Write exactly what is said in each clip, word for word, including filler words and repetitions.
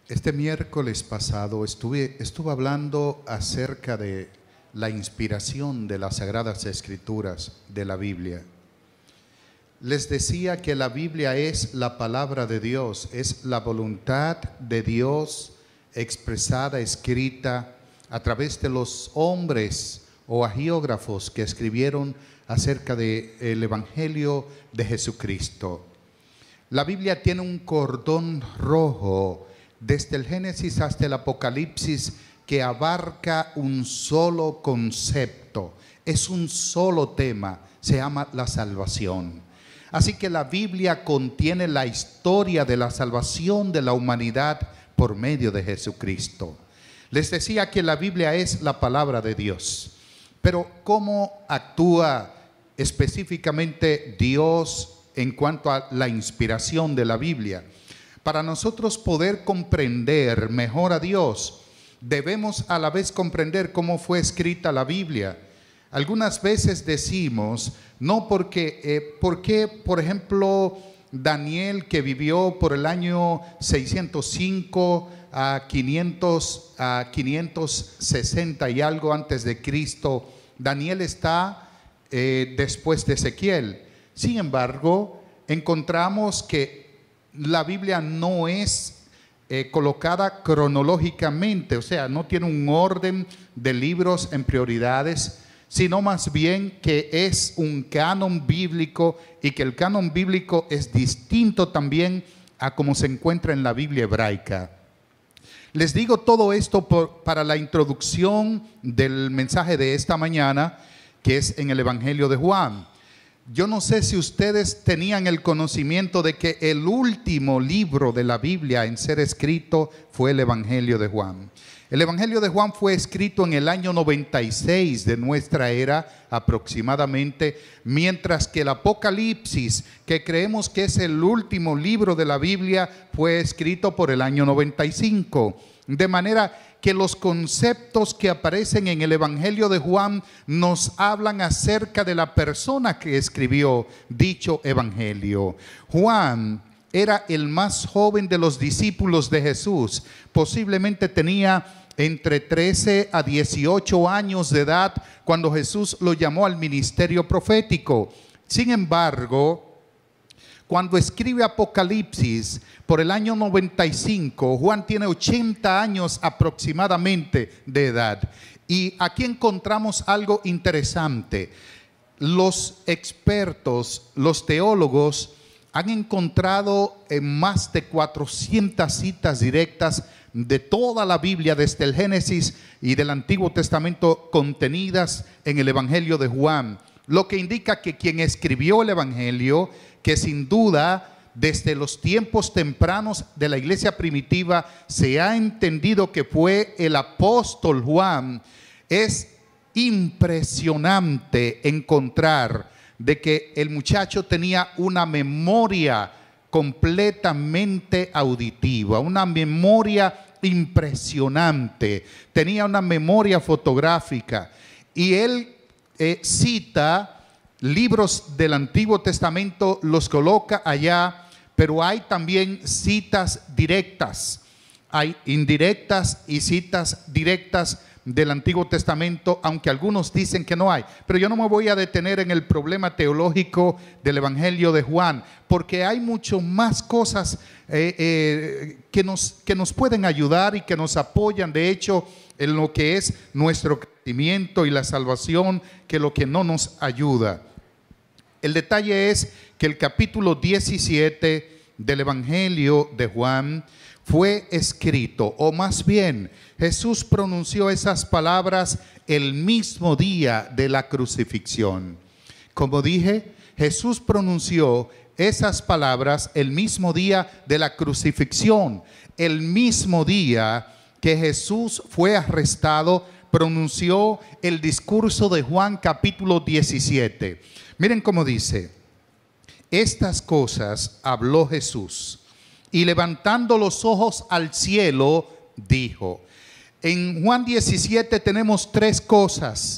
Este miércoles pasado estuve, estuve hablando acerca de la inspiración de las Sagradas Escrituras de la Biblia. Les decía que la Biblia es la palabra de Dios, es la voluntad de Dios expresada, escrita a través de los hombres o agiógrafos que escribieron acerca del Evangelio de Jesucristo. La Biblia tiene un cordón rojo desde el Génesis hasta el Apocalipsis que abarca un solo concepto, es un solo tema, se llama la salvación. Así que la Biblia contiene la historia de la salvación de la humanidad por medio de Jesucristo. Les decía que la Biblia es la palabra de Dios, pero ¿cómo actúa específicamente Dios en cuanto a la inspiración de la Biblia? Para nosotros poder comprender mejor a Dios, debemos a la vez comprender cómo fue escrita la Biblia. Algunas veces decimos, no porque, eh, porque por ejemplo, Daniel, que vivió por el año seiscientos cinco a quinientos, a quinientos sesenta y algo antes de Cristo, Daniel está eh, después de Ezequiel. Sin embargo, encontramos que la Biblia no es eh, colocada cronológicamente, o sea, no tiene un orden de libros en prioridades, sino más bien que es un canon bíblico y que el canon bíblico es distinto también a como se encuentra en la Biblia hebraica. Les digo todo esto por, para la introducción del mensaje de esta mañana, que es en el Evangelio de Juan. Yo no sé si ustedes tenían el conocimiento de que el último libro de la Biblia en ser escrito fue el Evangelio de Juan. El Evangelio de Juan fue escrito en el año noventa y seis de nuestra era aproximadamente, mientras que el Apocalipsis, que creemos que es el último libro de la Biblia, fue escrito por el año noventa y cinco. De manera que los conceptos que aparecen en el Evangelio de Juan nos hablan acerca de la persona que escribió dicho Evangelio. Juan era el más joven de los discípulos de Jesús. Posiblemente tenía entre trece a dieciocho años de edad cuando Jesús lo llamó al ministerio profético. Sin embargo, cuando escribe Apocalipsis por el año noventa y cinco, Juan tiene ochenta años aproximadamente de edad. Y aquí encontramos algo interesante. Los expertos, los teólogos, han encontrado en más de cuatrocientas citas directas de toda la Biblia, desde el Génesis y del Antiguo Testamento, contenidas en el Evangelio de Juan. Lo que indica que quien escribió el Evangelio, que sin duda desde los tiempos tempranos de la iglesia primitiva se ha entendido que fue el apóstol Juan, es impresionante encontrar de que el muchacho tenía una memoria completamente auditiva, una memoria impresionante, tenía una memoria fotográfica, y él eh, cita libros del Antiguo Testamento, los coloca allá, pero hay también citas directas, hay indirectas y citas directas del Antiguo Testamento, aunque algunos dicen que no hay. Pero yo no me voy a detener en el problema teológico del Evangelio de Juan, porque hay mucho más cosas eh, eh, que, nos, que nos pueden ayudar y que nos apoyan, de hecho, en lo que es nuestro crecimiento y la salvación, que lo que no nos ayuda. El detalle es que el capítulo diecisiete del Evangelio de Juan fue escrito, o más bien Jesús pronunció esas palabras el mismo día de la crucifixión. Como dije, Jesús pronunció esas palabras el mismo día de la crucifixión, el mismo día que Jesús fue arrestado, pronunció el discurso de Juan capítulo diecisiete. Miren cómo dice: estas cosas habló Jesús, y levantando los ojos al cielo, dijo. En Juan diecisiete tenemos tres cosas.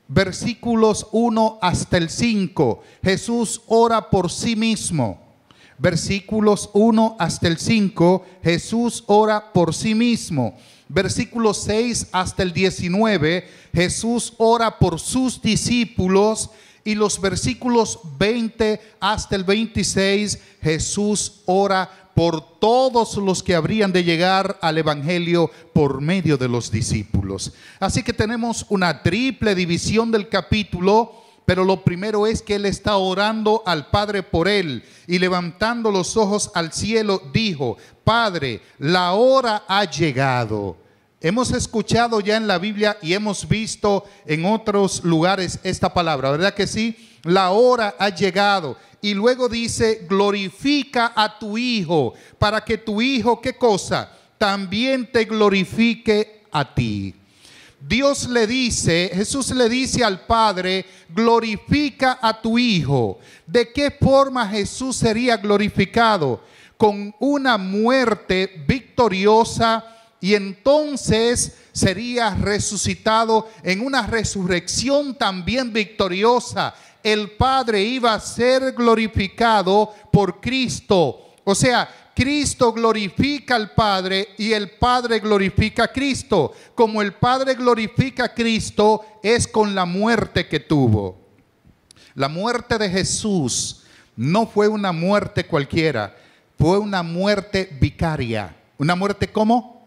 Versículos uno hasta el cinco. Jesús ora por sí mismo. Versículos uno hasta el cinco, Jesús ora por sí mismo. Versículos seis hasta el diecinueve, Jesús ora por sus discípulos. Y los versículos veinte hasta el veintiséis, Jesús ora por todos los que habrían de llegar al evangelio por medio de los discípulos. Así que tenemos una triple división del capítulo, pero lo primero es que él está orando al Padre por él, y levantando los ojos al cielo dijo: Padre, la hora ha llegado. Hemos escuchado ya en la Biblia y hemos visto en otros lugares esta palabra, ¿verdad que sí? La hora ha llegado. Y luego dice: glorifica a tu Hijo, para que tu Hijo, ¿qué cosa? También te glorifique a ti. Dios le dice, Jesús le dice al Padre: glorifica a tu Hijo. ¿De qué forma Jesús sería glorificado? Con una muerte victoriosa, y entonces sería resucitado en una resurrección también victoriosa. El Padre iba a ser glorificado por Cristo. O sea, Cristo glorifica al Padre y el Padre glorifica a Cristo. Como el Padre glorifica a Cristo es con la muerte que tuvo. La muerte de Jesús no fue una muerte cualquiera, fue una muerte vicaria. ¿Una muerte cómo?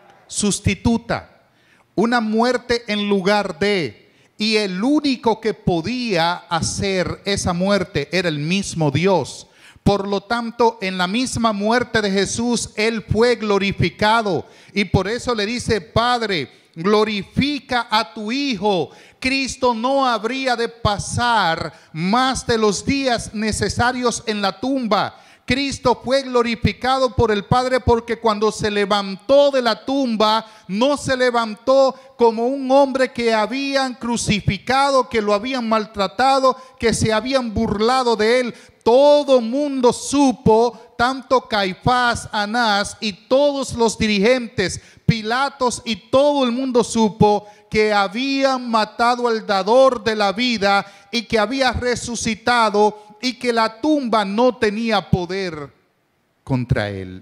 Sustituta. Una muerte en lugar de. Y el único que podía hacer esa muerte era el mismo Dios. Por lo tanto, en la misma muerte de Jesús, Él fue glorificado. Y por eso le dice: Padre, glorifica a tu Hijo. Cristo no habría de pasar más de los días necesarios en la tumba. Cristo fue glorificado por el Padre porque cuando se levantó de la tumba, no se levantó como un hombre que habían crucificado, que lo habían maltratado, que se habían burlado de él. Todo mundo supo, tanto Caifás, Anás y todos los dirigentes, Pilatos y todo el mundo supo que habían matado al dador de la vida y que había resucitado y que la tumba no tenía poder contra él.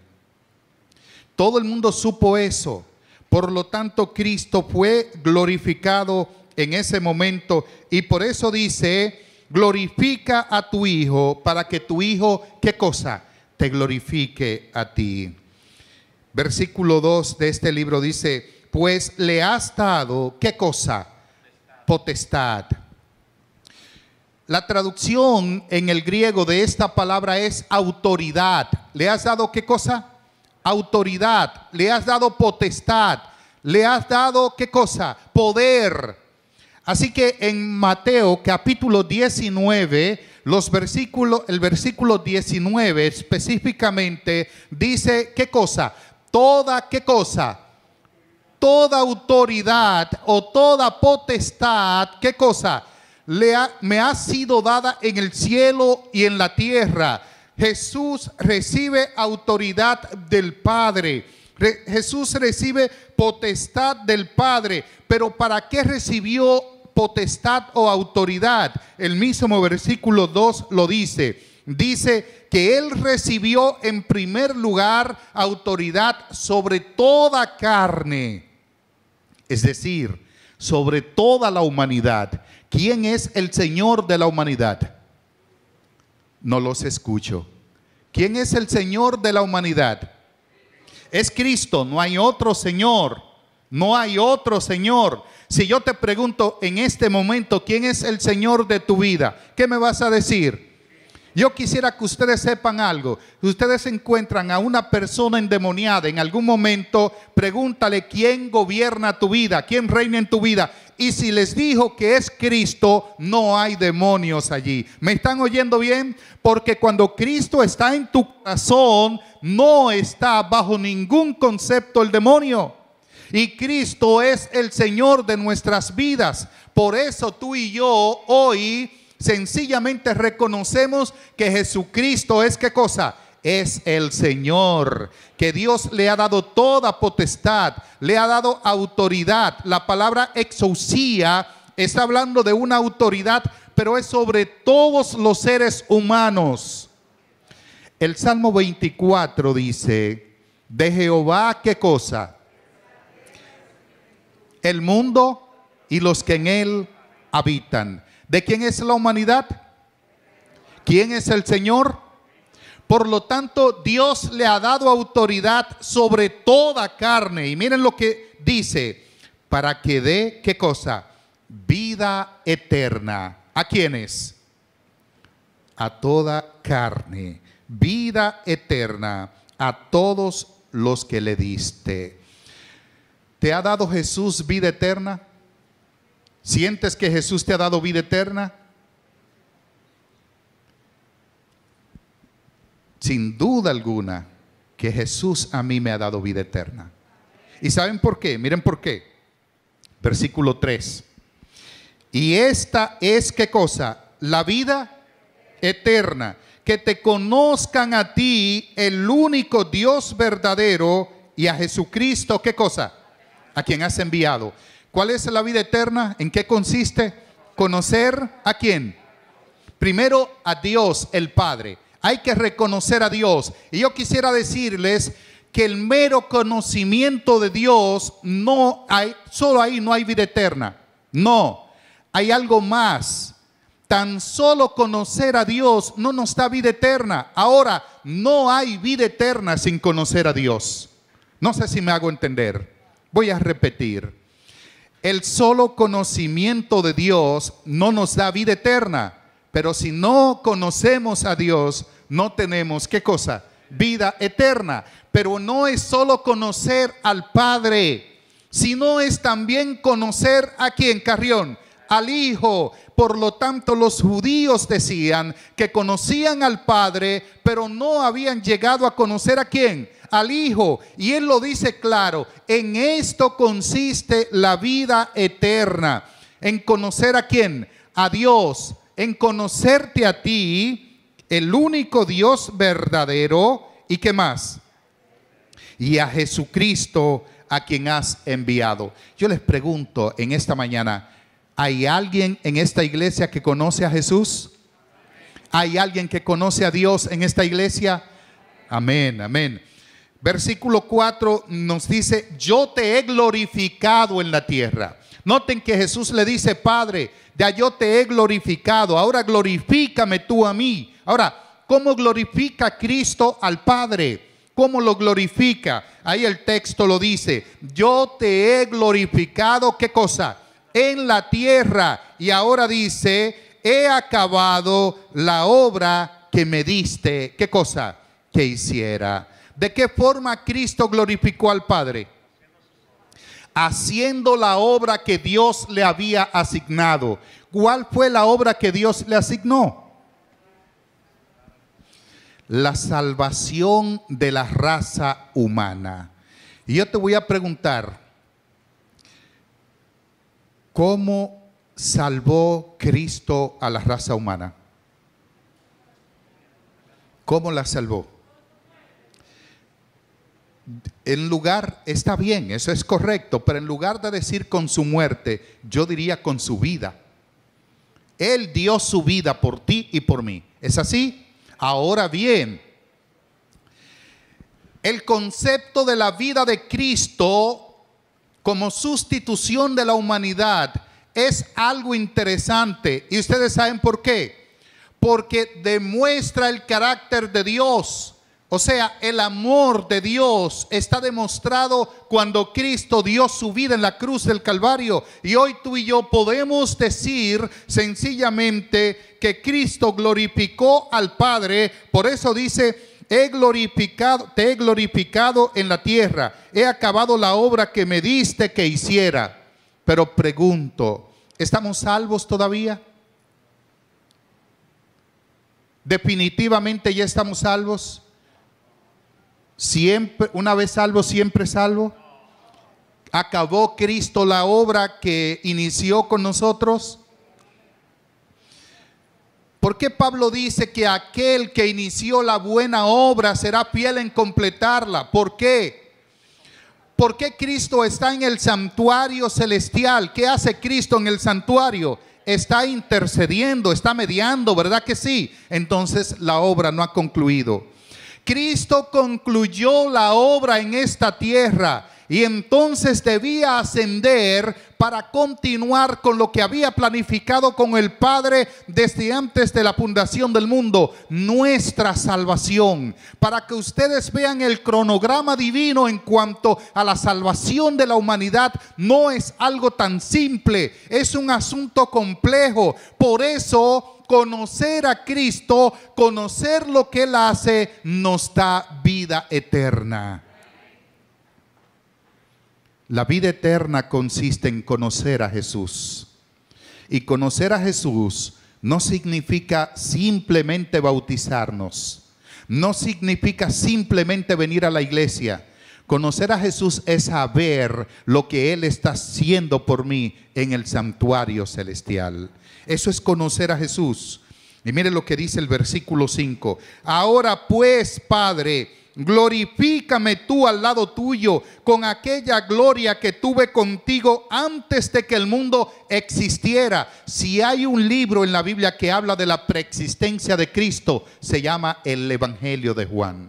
Todo el mundo supo eso. Por lo tanto, Cristo fue glorificado en ese momento y por eso dice: glorifica a tu Hijo, para que tu Hijo, ¿qué cosa? Te glorifique a ti. Versículo dos de este libro dice: pues le has dado, ¿qué cosa? Potestad. La traducción en el griego de esta palabra es autoridad. ¿Le has dado qué cosa? Autoridad. Le has dado potestad. Le has dado ¿qué cosa? Poder. Así que en Mateo capítulo diecinueve, los versículos, el versículo diecinueve específicamente dice ¿qué cosa? Toda ¿qué cosa? Toda autoridad o toda potestad, ¿qué cosa? Le ha, me ha sido dada en el cielo y en la tierra. Jesús recibe autoridad del Padre. Re, Jesús recibe potestad del Padre. Pero ¿para qué recibió potestad o autoridad? El mismo versículo dos lo dice. Dice que Él recibió en primer lugar autoridad sobre toda carne. Es decir, sobre toda la humanidad. ¿Quién es el Señor de la humanidad? No los escucho. ¿Quién es el Señor de la humanidad? Es Cristo, no hay otro Señor. No hay otro Señor. Si yo te pregunto en este momento, ¿quién es el Señor de tu vida? ¿Qué me vas a decir? Yo quisiera que ustedes sepan algo. Si ustedes encuentran a una persona endemoniada en algún momento, pregúntale quién gobierna tu vida, quién reina en tu vida. Y si les dijo que es Cristo, no hay demonios allí. ¿Me están oyendo bien? Porque cuando Cristo está en tu corazón, no está bajo ningún concepto el demonio. Y Cristo es el Señor de nuestras vidas. Por eso tú y yo hoy sencillamente reconocemos que Jesucristo es ¿qué cosa? Es el Señor, que Dios le ha dado toda potestad, le ha dado autoridad. La palabra exousia está hablando de una autoridad, pero es sobre todos los seres humanos. El Salmo veinticuatro dice, de Jehová, ¿qué cosa? El mundo y los que en él habitan. ¿De quién es la humanidad? ¿Quién es el Señor? Por lo tanto, Dios le ha dado autoridad sobre toda carne. Y miren lo que dice, para que dé, ¿qué cosa? Vida eterna. ¿A quiénes? A toda carne. Vida eterna a todos los que le diste. ¿Te ha dado Jesús vida eterna? ¿Sientes que Jesús te ha dado vida eterna? Sin duda alguna que Jesús a mí me ha dado vida eterna. ¿Y saben por qué? Miren por qué. Versículo tres. Y esta es, ¿qué cosa? La vida eterna. Que te conozcan a ti, el único Dios verdadero, y a Jesucristo, ¿qué cosa? A quien has enviado. ¿Cuál es la vida eterna? ¿En qué consiste? Conocer a quién. Primero a Dios el Padre. Hay que reconocer a Dios. Y yo quisiera decirles que el mero conocimiento de Dios no hay, solo ahí no hay vida eterna. No, hay algo más. Tan solo conocer a Dios no nos da vida eterna. Ahora, no hay vida eterna sin conocer a Dios. No sé si me hago entender. Voy a repetir. El solo conocimiento de Dios no nos da vida eterna. Pero si no conocemos a Dios, no tenemos, ¿qué cosa? Vida eterna. Pero no es solo conocer al Padre, sino es también conocer a quién, Carrión, al Hijo. Por lo tanto, los judíos decían que conocían al Padre, pero no habían llegado a conocer a quién, al Hijo. Y Él lo dice claro, en esto consiste la vida eterna, en conocer a quién, a Dios, en conocerte a ti, el único Dios verdadero, ¿y qué más? Y a Jesucristo, a quien has enviado. Yo les pregunto en esta mañana, ¿hay alguien en esta iglesia que conoce a Jesús? ¿Hay alguien que conoce a Dios en esta iglesia? Amén, amén. Versículo cuatro nos dice, yo te he glorificado en la tierra. Noten que Jesús le dice, Padre, ya yo te he glorificado, ahora glorifícame tú a mí. Ahora, ¿cómo glorifica Cristo al Padre? ¿Cómo lo glorifica? Ahí el texto lo dice, yo te he glorificado, ¿qué cosa? En la tierra. Y ahora dice, he acabado la obra que me diste, ¿qué cosa? Que hiciera. ¿De qué forma Cristo glorificó al Padre? Haciendo la obra que Dios le había asignado. ¿Cuál fue la obra que Dios le asignó? La salvación de la raza humana. Y yo te voy a preguntar, ¿cómo salvó Cristo a la raza humana? ¿Cómo la salvó? En lugar, está bien, eso es correcto, pero en lugar de decir con su muerte, yo diría con su vida. Él dio su vida por ti y por mí. ¿Es así? Ahora bien, el concepto de la vida de Cristo como sustitución de la humanidad es algo interesante. ¿Y ustedes saben por qué? Porque demuestra el carácter de Dios. O sea, el amor de Dios está demostrado cuando Cristo dio su vida en la cruz del Calvario. Y hoy tú y yo podemos decir sencillamente que Cristo glorificó al Padre. Por eso dice, he glorificado, te he glorificado en la tierra. He acabado la obra que me diste que hiciera. Pero pregunto, ¿estamos salvos todavía? ¿Definitivamente ya estamos salvos? Siempre, una vez salvo, siempre salvo. ¿Acabó Cristo la obra que inició con nosotros? ¿Por qué Pablo dice que aquel que inició la buena obra será fiel en completarla? ¿Por qué? ¿Por qué Cristo está en el santuario celestial? ¿Qué hace Cristo en el santuario? Está intercediendo, está mediando, ¿verdad que sí? Entonces la obra no ha concluido. Cristo concluyó la obra en esta tierra y entonces debía ascender para continuar con lo que había planificado con el Padre desde antes de la fundación del mundo, nuestra salvación. Para que ustedes vean el cronograma divino en cuanto a la salvación de la humanidad, no es algo tan simple, es un asunto complejo. Por eso, conocer a Cristo, conocer lo que Él hace, nos da vida eterna. La vida eterna consiste en conocer a Jesús. Y conocer a Jesús no significa simplemente bautizarnos. No significa simplemente venir a la iglesia. Conocer a Jesús es saber lo que Él está haciendo por mí en el santuario celestial. Eso es conocer a Jesús. Y mire lo que dice el versículo cinco. Ahora pues, Padre, glorifícame tú al lado tuyo con aquella gloria que tuve contigo antes de que el mundo existiera. Si hay un libro en la Biblia que habla de la preexistencia de Cristo, se llama el Evangelio de Juan.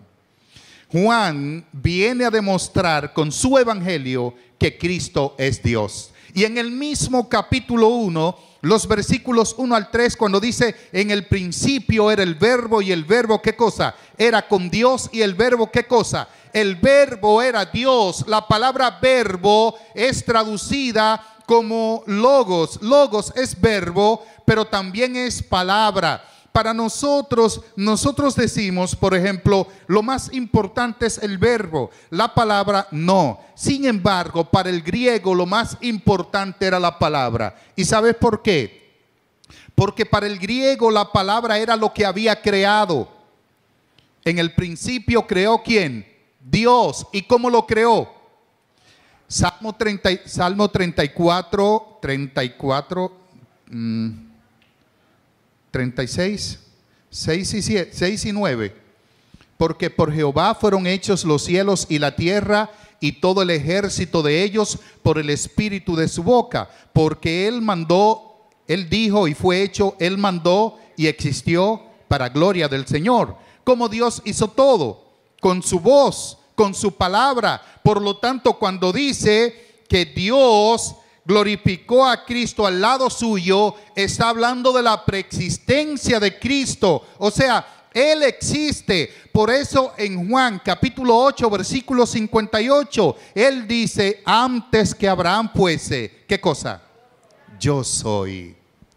Juan viene a demostrar con su evangelio que Cristo es Dios. Y en el mismo capítulo uno, los versículos uno al tres, cuando dice: en el principio era el verbo, y el verbo, ¿qué cosa? Era con Dios, y el verbo, ¿qué cosa? El verbo era Dios. La palabra verbo es traducida como logos. Logos es verbo, pero también es palabra. Para nosotros, nosotros decimos, por ejemplo, lo más importante es el verbo, la palabra no. Sin embargo, para el griego lo más importante era la palabra. ¿Y sabes por qué? Porque para el griego la palabra era lo que había creado. En el principio creó ¿quién? Dios. ¿Y cómo lo creó? Salmo treinta, Salmo treinta y cuatro, treinta y cuatro, mmm, treinta y seis, seis y siete, seis y nueve. Porque por Jehová fueron hechos los cielos y la tierra y todo el ejército de ellos por el espíritu de su boca. Porque Él mandó, Él dijo y fue hecho, Él mandó y existió para gloria del Señor. Como Dios hizo todo, con su voz, con su palabra. Por lo tanto, cuando dice que Dios glorificó a Cristo al lado suyo, está hablando de la preexistencia de Cristo. O sea, Él existe. Por eso en Juan capítulo ocho, versículo cincuenta y ocho, Él dice: antes que Abraham fuese, ¿qué cosa? Yo soy.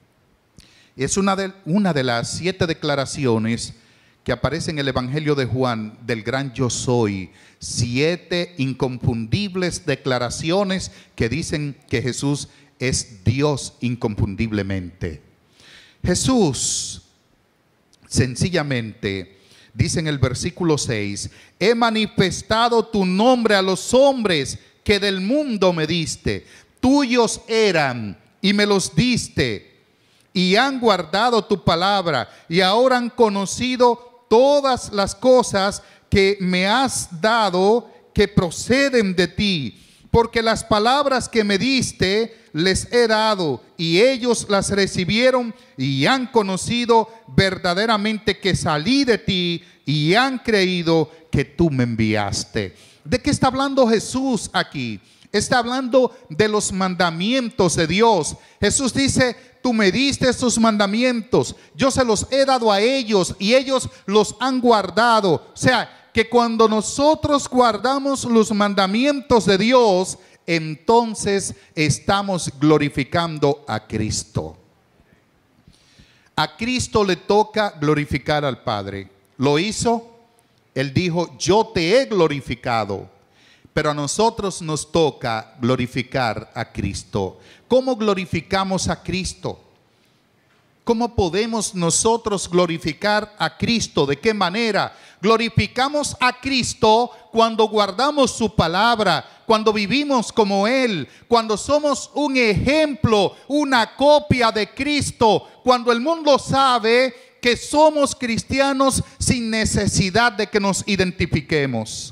Es una de, una de las siete declaraciones que aparece en el Evangelio de Juan del gran yo soy. Siete inconfundibles declaraciones que dicen que Jesús es Dios inconfundiblemente. Jesús sencillamente dice en el versículo seis: he manifestado tu nombre a los hombres que del mundo me diste. Tuyos eran y me los diste, y han guardado tu palabra, y ahora han conocido todas las cosas que me has dado, que proceden de ti, porque las palabras que me diste les he dado, y ellos las recibieron y han conocido verdaderamente que salí de ti, y han creído que tú me enviaste. ¿De qué está hablando Jesús aquí? Está hablando de los mandamientos de Dios. Jesús dice: tú me diste estos mandamientos, yo se los he dado a ellos y ellos los han guardado. O sea, que cuando nosotros guardamos los mandamientos de Dios, entonces estamos glorificando a Cristo. A Cristo le toca glorificar al Padre. ¿Lo hizo? Él dijo: yo te he glorificado. Pero a nosotros nos toca glorificar a Cristo. ¿Cómo glorificamos a Cristo? ¿Cómo podemos nosotros glorificar a Cristo? ¿De qué manera? Glorificamos a Cristo cuando guardamos su palabra, cuando vivimos como Él, cuando somos un ejemplo, una copia de Cristo, cuando el mundo sabe que somos cristianos sin necesidad de que nos identifiquemos.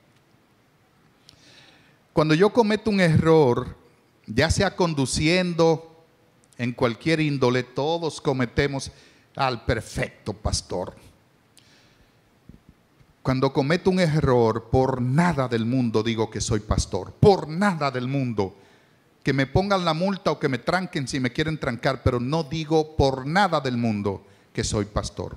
Cuando yo cometo un error, ya sea conduciendo, en cualquier índole, todos cometemos al perfecto pastor. Cuando cometo un error, por nada del mundo digo que soy pastor. Por nada del mundo. Que me pongan la multa o que me tranquen si me quieren trancar, pero no digo por nada del mundo que soy pastor.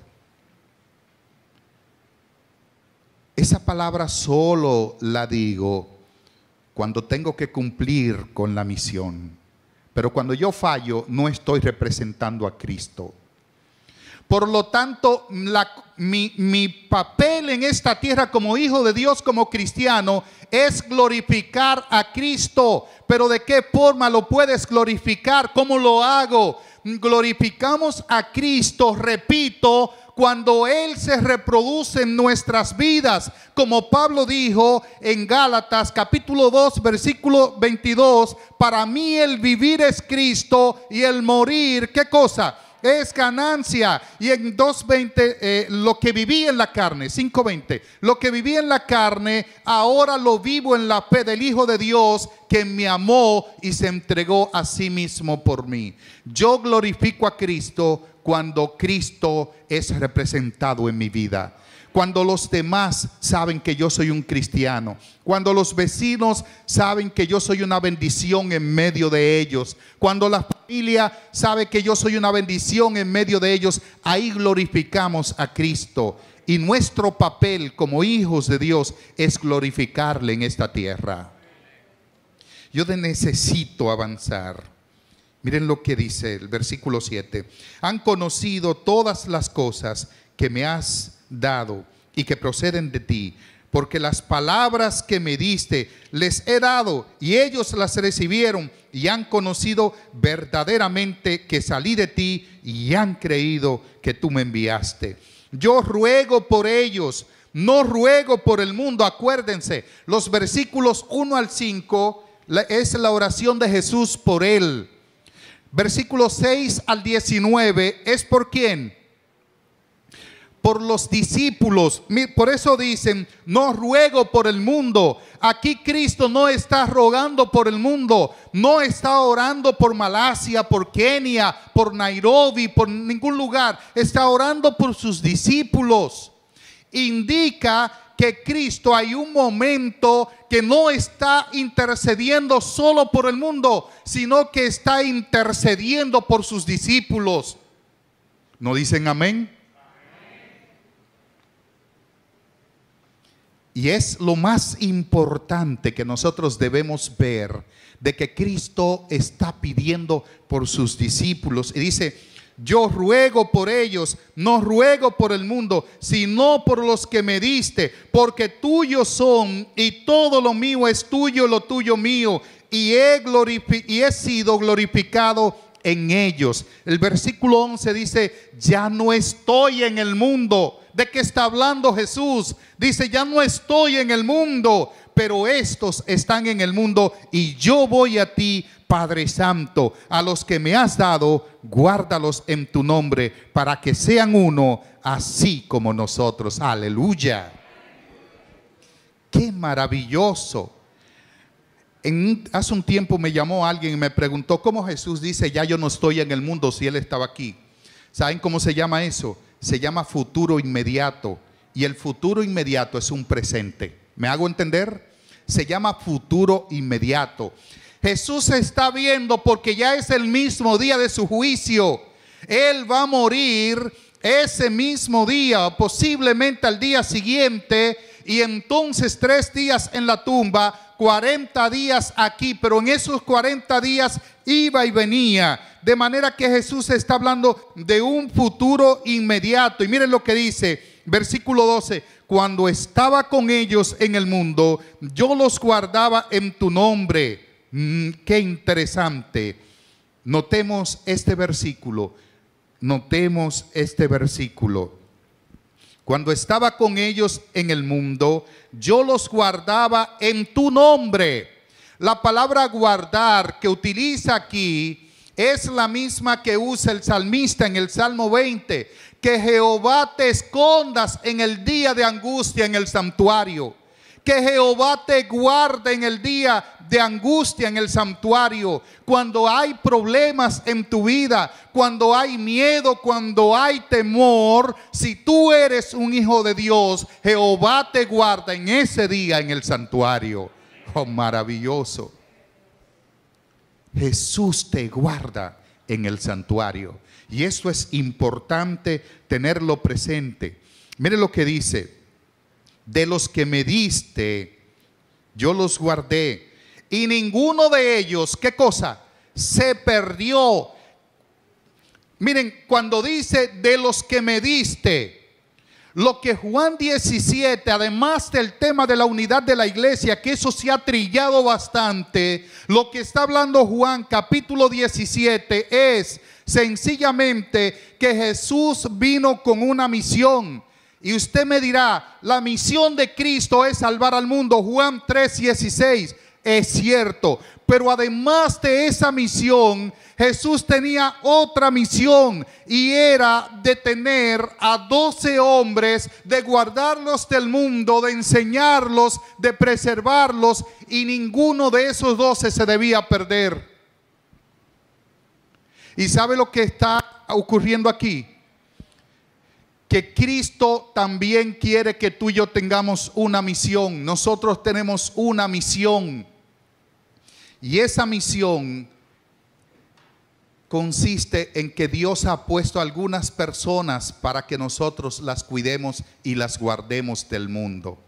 Esa palabra solo la digo cuando tengo que cumplir con la misión. Pero cuando yo fallo, no estoy representando a Cristo. Por lo tanto, la, mi, mi papel en esta tierra como hijo de Dios, como cristiano, es glorificar a Cristo. Pero ¿de qué forma lo puedes glorificar? ¿Cómo lo hago? Glorificamos a Cristo, repito, cuando Él se reproduce en nuestras vidas. Como Pablo dijo en Gálatas capítulo dos, versículo veintidós, para mí el vivir es Cristo y el morir, ¿qué cosa? Es ganancia. Y en dos veinte, eh, lo que viví en la carne, cinco veinte, lo que viví en la carne, ahora lo vivo en la fe del Hijo de Dios, que me amó y se entregó a sí mismo por mí. Yo glorifico a Cristo cuando Cristo es representado en mi vida. Cuando los demás saben que yo soy un cristiano. Cuando los vecinos saben que yo soy una bendición en medio de ellos. Cuando la familia sabe que yo soy una bendición en medio de ellos. Ahí glorificamos a Cristo. Y nuestro papel como hijos de Dios es glorificarle en esta tierra. Yo necesito avanzar. Miren lo que dice el versículo siete. Han conocido todas las cosas que me has dado y que proceden de ti, porque las palabras que me diste les he dado y ellos las recibieron y han conocido verdaderamente que salí de ti y han creído que tú me enviaste. Yo ruego por ellos, no ruego por el mundo. Acuérdense, los versículos uno al cinco es la oración de Jesús por él. Versículos seis al diecinueve es por quién. Por los discípulos. Por eso dicen, no ruego por el mundo. Aquí Cristo no está rogando por el mundo. No está orando por Malasia, por Kenia, por Nairobi, por ningún lugar. Está orando por sus discípulos. Indica que Cristo hay un momento que no está intercediendo solo por el mundo, sino que está intercediendo por sus discípulos. ¿No dicen amén? Y es lo más importante que nosotros debemos ver, de que Cristo está pidiendo por sus discípulos. Y dice, yo ruego por ellos, no ruego por el mundo, sino por los que me diste, porque tuyos son y todo lo mío es tuyo, lo tuyo mío, y he, glorifi- y he sido glorificado en ellos. El versículo once dice, ya no estoy en el mundo. ¿De qué está hablando Jesús? Dice, ya no estoy en el mundo, pero estos están en el mundo y yo voy a ti, Padre Santo. A los que me has dado, guárdalos en tu nombre, para que sean uno, así como nosotros. Aleluya. Qué maravilloso. En, hace un tiempo me llamó alguien y me preguntó cómo Jesús dice, ya yo no estoy en el mundo si Él estaba aquí. ¿Saben cómo se llama eso? Se llama futuro inmediato. Y el futuro inmediato es un presente. ¿Me hago entender? Se llama futuro inmediato. Jesús se está viendo porque ya es el mismo día de su juicio. Él va a morir ese mismo día, posiblemente al día siguiente, y entonces tres días en la tumba, cuarenta días aquí, pero en esos cuarenta días iba y venía, de manera que Jesús está hablando de un futuro inmediato. Y miren lo que dice, versículo doce, cuando estaba con ellos en el mundo, yo los guardaba en tu nombre. Mm, qué interesante. Notemos este versículo, notemos este versículo. Cuando estaba con ellos en el mundo, yo los guardaba en tu nombre. La palabra guardar que utiliza aquí es la misma que usa el salmista en el Salmo veinte. Que Jehová te escondas en el día de angustia en el santuario. Que Jehová te guarde en el día de angustia en el santuario. Cuando hay problemas en tu vida, cuando hay miedo, cuando hay temor, si tú eres un hijo de Dios, Jehová te guarda en ese día en el santuario. Oh, maravilloso. Jesús te guarda en el santuario. Y esto es importante tenerlo presente. Mire lo que dice: de los que me diste, yo los guardé, y ninguno de ellos, ¿qué cosa? Se perdió. Miren, cuando dice de los que me diste, lo que Juan diecisiete, además del tema de la unidad de la iglesia, que eso se ha trillado bastante, lo que está hablando Juan capítulo diecisiete es sencillamente que Jesús vino con una misión. Y usted me dirá, la misión de Cristo es salvar al mundo, Juan tres dieciséis, es cierto. Pero además de esa misión, Jesús tenía otra misión, y era de tener a doce hombres, de guardarlos del mundo, de enseñarlos, de preservarlos, y ninguno de esos doce se debía perder. ¿Y sabe lo que está ocurriendo aquí? Que Cristo también quiere que tú y yo tengamos una misión. Nosotros tenemos una misión, y esa misión consiste en que Dios ha puesto a algunas personas para que nosotros las cuidemos y las guardemos del mundo.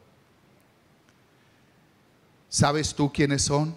¿Sabes tú quiénes son?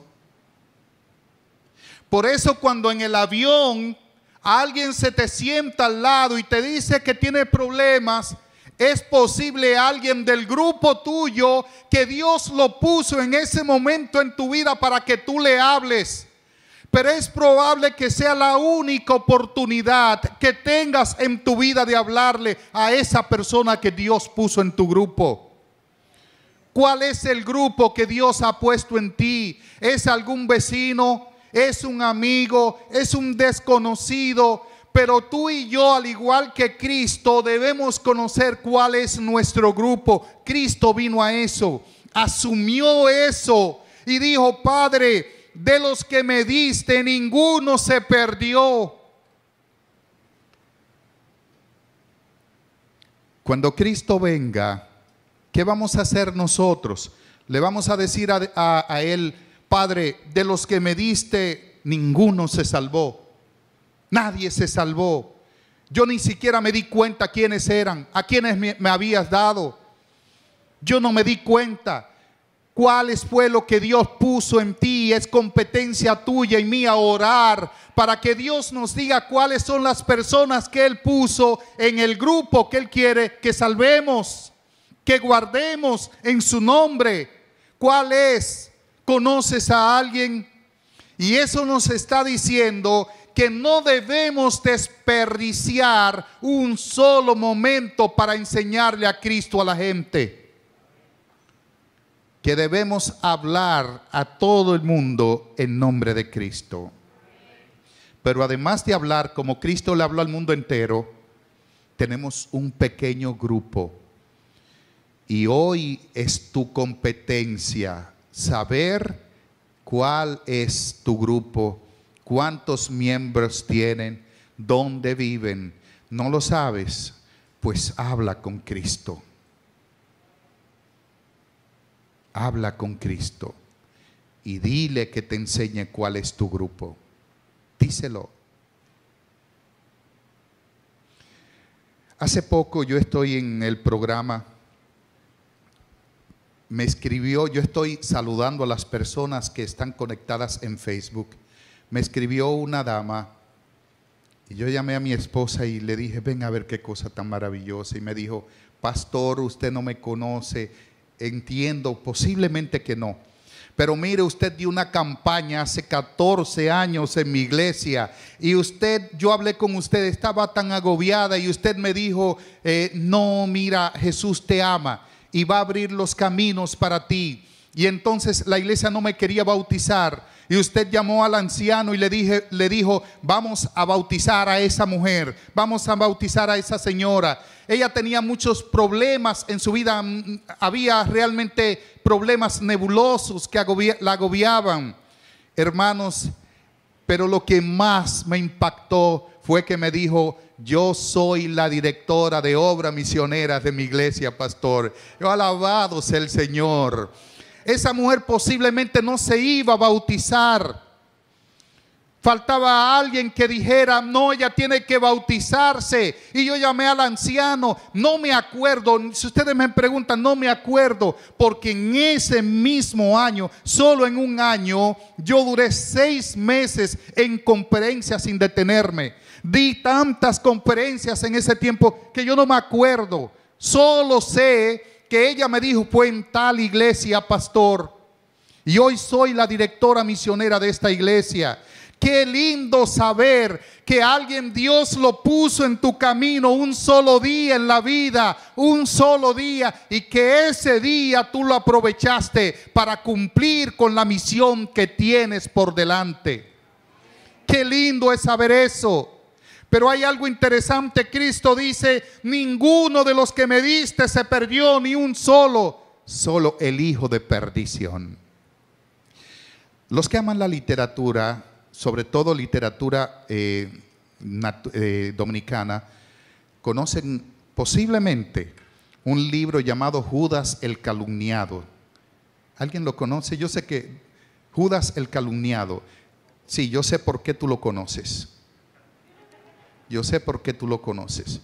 Por eso cuando en el avión alguien se te sienta al lado y te dice que tiene problemas, es posible alguien del grupo tuyo que Dios lo puso en ese momento en tu vida para que tú le hables. Pero es probable que sea la única oportunidad que tengas en tu vida de hablarle a esa persona que Dios puso en tu grupo. ¿Cuál es el grupo que Dios ha puesto en ti? ¿Es algún vecino? ¿Es un amigo? ¿Es un desconocido? Pero tú y yo, al igual que Cristo, debemos conocer cuál es nuestro grupo. Cristo vino a eso, asumió eso y dijo: Padre, de los que me diste, ninguno se perdió. Cuando Cristo venga, ¿qué vamos a hacer nosotros? Le vamos a decir a, a, a Él: Padre, de los que me diste, ninguno se salvó. Nadie se salvó. Yo ni siquiera me di cuenta quiénes eran, a quiénes me, me habías dado. Yo no me di cuenta. ¿Cuáles fue lo que Dios puso en ti? Es competencia tuya y mía orar para que Dios nos diga cuáles son las personas que Él puso en el grupo que Él quiere que salvemos, que guardemos en su nombre. ¿Cuál es? ¿Conoces a alguien? Y eso nos está diciendo que no debemos desperdiciar un solo momento para enseñarle a Cristo a la gente. Que debemos hablar a todo el mundo en nombre de Cristo. Pero además de hablar como Cristo le habló al mundo entero, tenemos un pequeño grupo. Y hoy es tu competencia saber cuál es tu grupo, cuántos miembros tienen, dónde viven. ¿No lo sabes? Pues habla con Cristo. Habla con Cristo y dile que te enseñe cuál es tu grupo. Díselo. Hace poco yo estoy en el programa. Me escribió, yo estoy saludando a las personas que están conectadas en Facebook. Me escribió una dama y yo llamé a mi esposa y le dije: ven a ver qué cosa tan maravillosa. Y me dijo: pastor, usted no me conoce. Entiendo, posiblemente que no. Pero mire, usted dio una campaña hace catorce años en mi iglesia. Y usted, yo hablé con usted, estaba tan agobiada y usted me dijo: eh, no, mira, Jesús te ama y va a abrir los caminos para ti. Y entonces la iglesia no me quería bautizar. y usted llamó al anciano y le, dije, le dijo, vamos a bautizar a esa mujer, vamos a bautizar a esa señora. Ella tenía muchos problemas en su vida, había realmente problemas nebulosos que agobia, la agobiaban. Hermanos, pero lo que más me impactó fue que me dijo, yo soy la directora de obra misionera de mi iglesia, pastor. Yo alabado sea el Señor. Esa mujer posiblemente no se iba a bautizar. Faltaba alguien que dijera, no, ella tiene que bautizarse. Y yo llamé al anciano, no me acuerdo, si ustedes me preguntan, no me acuerdo, porque en ese mismo año, solo en un año, yo duré seis meses en conferencias sin detenerme. Di tantas conferencias en ese tiempo que yo no me acuerdo. Solo sé que ella me dijo, fue en tal iglesia, pastor. Y hoy soy la directora misionera de esta iglesia. Qué lindo saber que alguien, Dios lo puso en tu camino un solo día en la vida, un solo día, y que ese día tú lo aprovechaste para cumplir con la misión que tienes por delante. Qué lindo es saber eso. Pero hay algo interesante. Cristo dice, ninguno de los que me diste se perdió, ni un solo, solo el hijo de perdición. Los que aman la literatura, sobre todo literatura eh, eh, dominicana, conocen posiblemente un libro llamado Judas el Calumniado. ¿Alguien lo conoce? Yo sé que Judas el Calumniado. Sí, yo sé por qué tú lo conoces. Yo sé por qué tú lo conoces.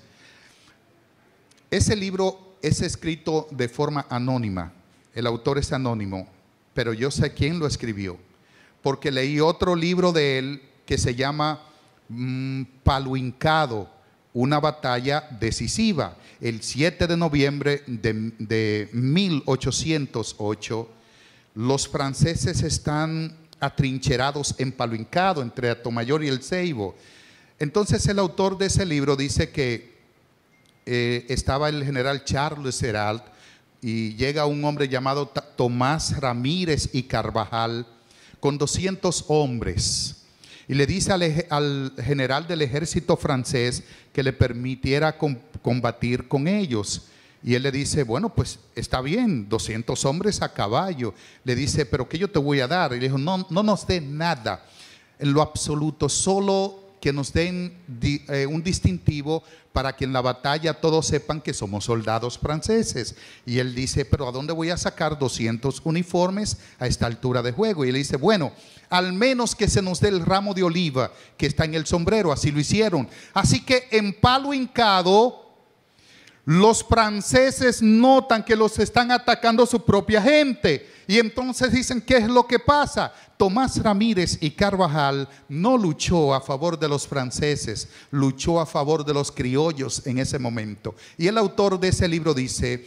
Ese libro es escrito de forma anónima. El autor es anónimo, pero yo sé quién lo escribió, porque leí otro libro de él que se llama mmm, Palo Hincado, una batalla decisiva. El siete de noviembre de, de mil ochocientos ocho, los franceses están atrincherados en Palo Hincado, entre Atomayor y El Ceibo. Entonces el autor de ese libro dice que eh, estaba el general Charles Herald y llega un hombre llamado Tomás Ramírez y Carvajal con doscientos hombres y le dice al, al general del ejército francés que le permitiera com, combatir con ellos. Y él le dice, bueno, pues está bien, doscientos hombres a caballo. Le dice, pero ¿qué yo te voy a dar? Y le dijo, no, no nos dé nada en lo absoluto, solo que nos den di, eh, un distintivo para que en la batalla todos sepan que somos soldados franceses. Y él dice, pero ¿a dónde voy a sacar doscientos uniformes a esta altura de juego? Y él dice, bueno, al menos que se nos dé el ramo de oliva que está en el sombrero. Así lo hicieron. Así que en Palo Hincado, los franceses notan que los están atacando su propia gente. Y entonces dicen, ¿qué es lo que pasa? Tomás Ramírez y Carvajal no luchó a favor de los franceses, luchó a favor de los criollos en ese momento. Y el autor de ese libro dice,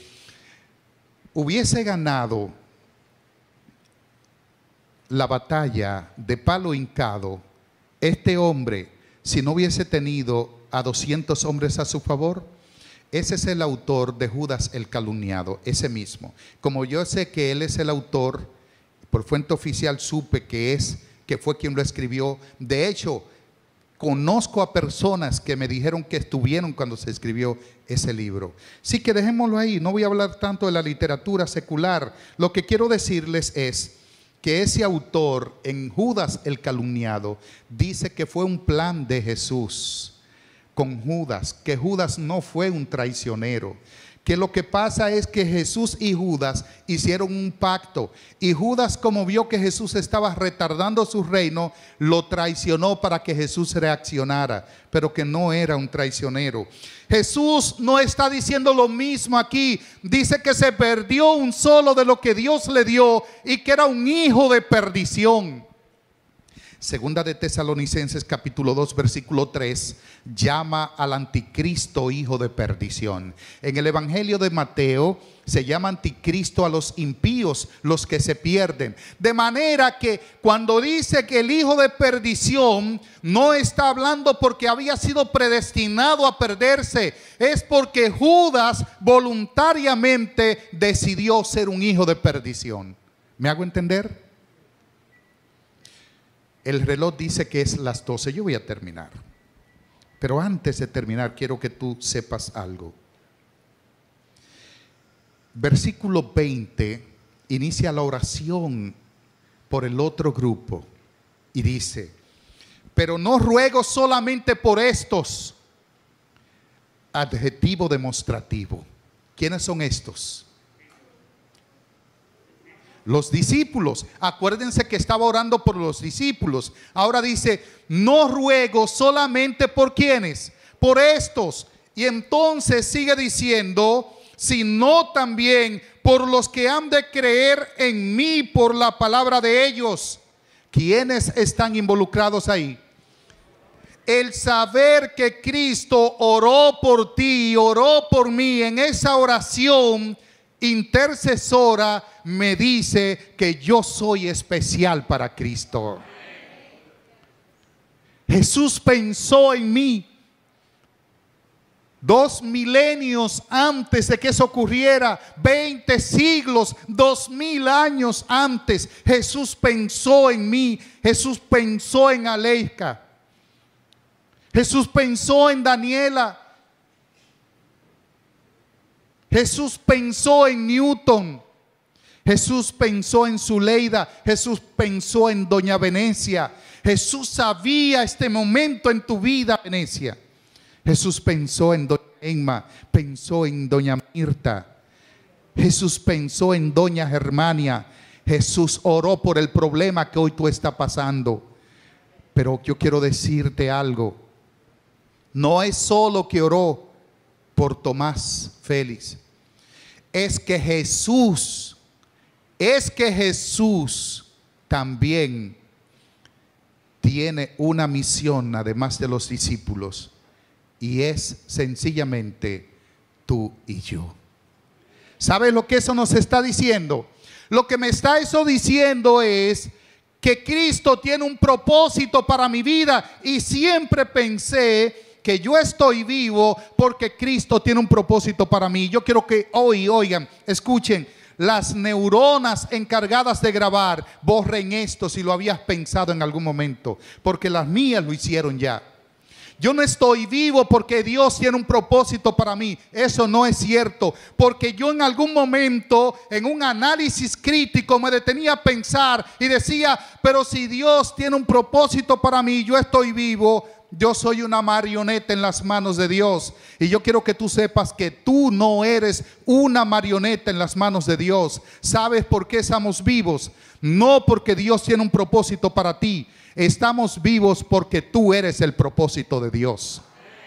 hubiese ganado la batalla de Palo Hincado este hombre si no hubiese tenido a doscientos hombres a su favor. Ese es el autor de Judas el Calumniado, ese mismo. Como yo sé que él es el autor, por fuente oficial supe que es, que fue quien lo escribió. De hecho, conozco a personas que me dijeron que estuvieron cuando se escribió ese libro. Sí, que dejémoslo ahí, no voy a hablar tanto de la literatura secular. Lo que quiero decirles es que ese autor en Judas el Calumniado dice que fue un plan de Jesús con Judas, que Judas no fue un traicionero, que lo que pasa es que Jesús y Judas hicieron un pacto, y Judas, como vio que Jesús estaba retardando su reino, lo traicionó para que Jesús reaccionara, pero que no era un traicionero. Jesús no está diciendo lo mismo aquí. Dice que se perdió un solo de lo que Dios le dio y que era un hijo de perdición. Segunda de Tesalonicenses capítulo dos versículo tres llama al anticristo hijo de perdición. En el evangelio de Mateo se llama anticristo a los impíos, los que se pierden. De manera que cuando dice que el hijo de perdición, no está hablando porque había sido predestinado a perderse, es porque Judas voluntariamente decidió ser un hijo de perdición. ¿Me hago entender? El reloj dice que es las doce. Yo voy a terminar. Pero antes de terminar, quiero que tú sepas algo. Versículo veinte inicia la oración por el otro grupo y dice: pero no ruego solamente por estos. Adjetivo demostrativo. ¿Quiénes son estos? Los discípulos. Acuérdense que estaba orando por los discípulos. Ahora dice: no ruego solamente por quienes, por estos. Y entonces sigue diciendo: sino también por los que han de creer en mí por la palabra de ellos. ¿Quiénes están involucrados ahí? El saber que Cristo oró por ti, oró por mí, en esa oración intercesora me dice que yo soy especial para Cristo. Jesús pensó en mí. Dos milenios antes de que eso ocurriera, veinte siglos, dos mil años antes, Jesús pensó en mí. Jesús pensó en Aleika. Jesús pensó en Daniela. Jesús pensó en Newton. Jesús pensó en Zuleida. Jesús pensó en Doña Venecia. Jesús sabía este momento en tu vida, Venecia. Jesús pensó en Doña Emma. Pensó en Doña Mirta. Jesús pensó en Doña Germania. Jesús oró por el problema que hoy tú estás pasando. Pero yo quiero decirte algo. No es solo que oró por Tomás Félix. Es que Jesús, es que Jesús también tiene una misión además de los discípulos. Y es sencillamente tú y yo. ¿Sabes lo que eso nos está diciendo? Lo que me está eso diciendo es que Cristo tiene un propósito para mi vida. Y siempre pensé que yo estoy vivo porque Cristo tiene un propósito para mí. Yo quiero que hoy, oigan, escuchen, las neuronas encargadas de grabar, borren esto si lo habías pensado en algún momento, porque las mías lo hicieron ya. Yo no estoy vivo porque Dios tiene un propósito para mí. Eso no es cierto, porque yo en algún momento, en un análisis crítico, me detenía a pensar y decía: pero si Dios tiene un propósito para mí, yo estoy vivo. Yo soy una marioneta en las manos de Dios. Y yo quiero que tú sepas que tú no eres una marioneta en las manos de Dios. ¿Sabes por qué estamos vivos? No porque Dios tiene un propósito para ti. Estamos vivos porque tú eres el propósito de Dios.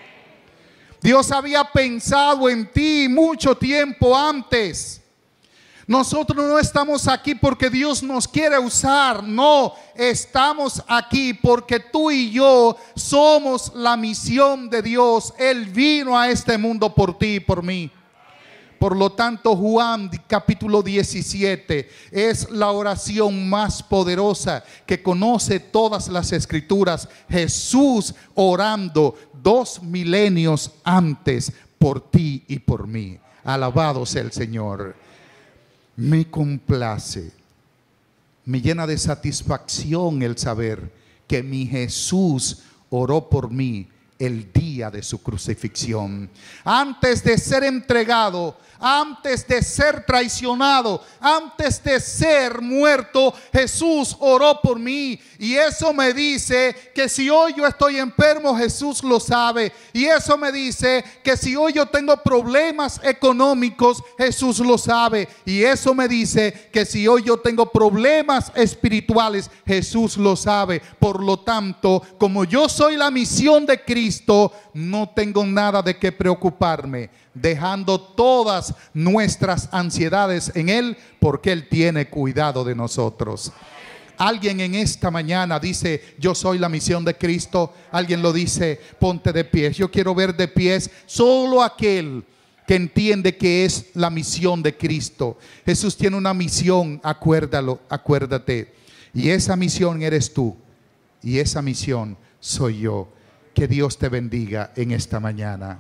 Dios había pensado en ti mucho tiempo antes. Nosotros no estamos aquí porque Dios nos quiere usar. No, estamos aquí porque tú y yo somos la misión de Dios. Él vino a este mundo por ti y por mí. Por lo tanto, Juan capítulo diecisiete es la oración más poderosa que conoce todas las escrituras. Jesús orando dos milenios antes por ti y por mí. Alabado sea el Señor. Me complace, me llena de satisfacción el saber que mi Jesús oró por mí el día de su crucifixión. Antes de ser entregado, antes de ser traicionado, antes de ser muerto, Jesús oró por mí. Y eso me dice que si hoy yo estoy enfermo, Jesús lo sabe. Y eso me dice que si hoy yo tengo problemas económicos, Jesús lo sabe. Y eso me dice que si hoy yo tengo problemas espirituales, Jesús lo sabe. Por lo tanto, como yo soy la misión de Cristo, no tengo nada de qué preocuparme, dejando todas nuestras ansiedades en Él, porque Él tiene cuidado de nosotros. Alguien en esta mañana dice: yo soy la misión de Cristo. Alguien lo dice. Ponte de pies. Yo quiero ver de pies solo aquel que entiende que es la misión de Cristo. Jesús tiene una misión, acuérdalo, acuérdate. Y esa misión eres tú. Y esa misión soy yo. Que Dios te bendiga en esta mañana.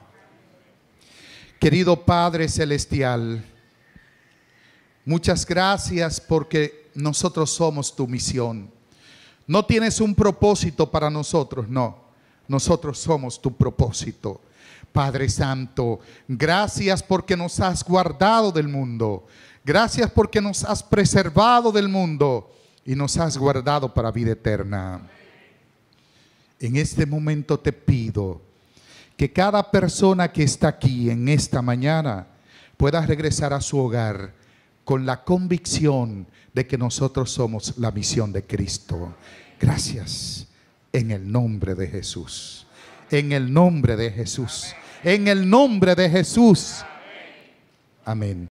Querido Padre Celestial, muchas gracias porque nosotros somos tu misión. No tienes un propósito para nosotros, no. Nosotros somos tu propósito. Padre Santo, gracias porque nos has guardado del mundo. Gracias porque nos has preservado del mundo y nos has guardado para vida eterna. En este momento te pido que cada persona que está aquí en esta mañana pueda regresar a su hogar con la convicción de que nosotros somos la misión de Cristo. Gracias, en el nombre de Jesús. En el nombre de Jesús. En el nombre de Jesús. Amén.